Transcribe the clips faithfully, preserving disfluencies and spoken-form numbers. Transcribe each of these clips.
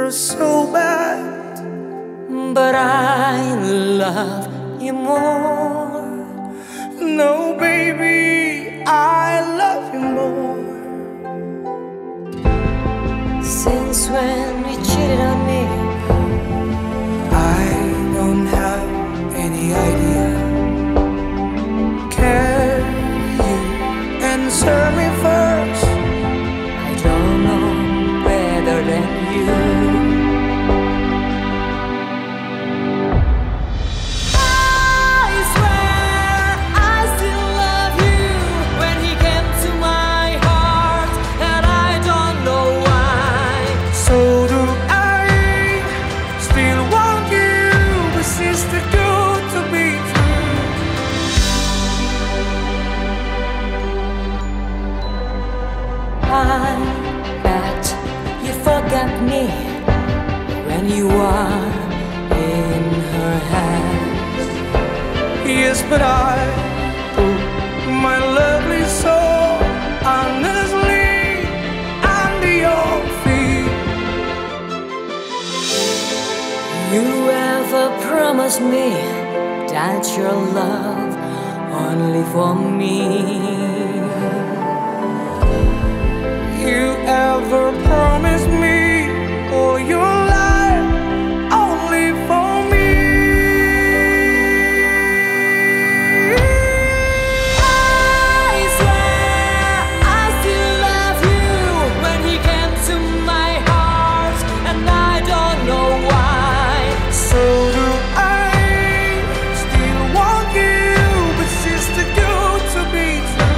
were so bad, but I love you more. No, baby, I love you more. Since when you cheated on me, I don't have any idea. Can you answer me first? I don't know better than you. I swear I still love you when he came to my heart, and I don't know why. So do I. Still want you, but it's too good to be true. I bet you forgot me when you are in her hands. Yes, but I put my lovely soul honestly under your feet. You ever promised me that your love only for me? You ever promised me all your life only for me? I swear I still love you when he came to my heart, and I don't know why. So do I. Still want you, but it's too good to be true.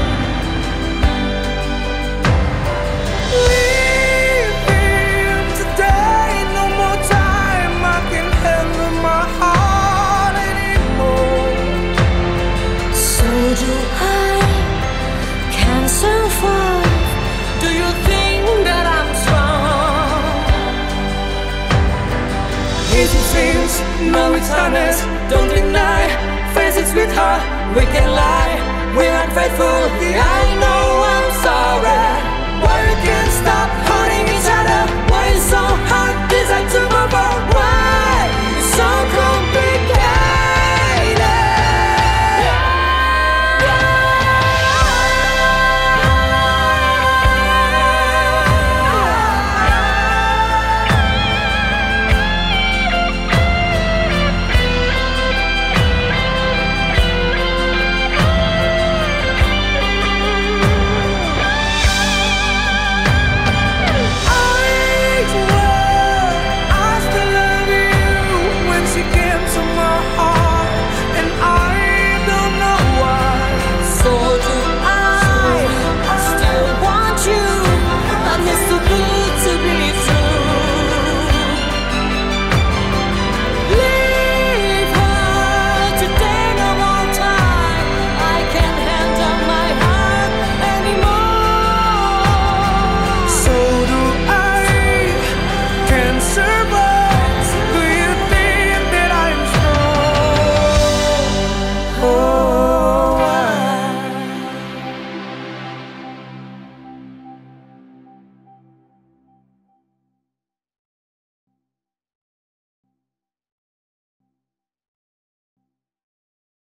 Leave him today, no more time. I can't handle my heart anymore. So do I. Can survive. Do you think that I'm strong? Yes, it seems, no, it's honest. Don't deny, face it with her. We can lie, we're unfaithful. Yeah, I know.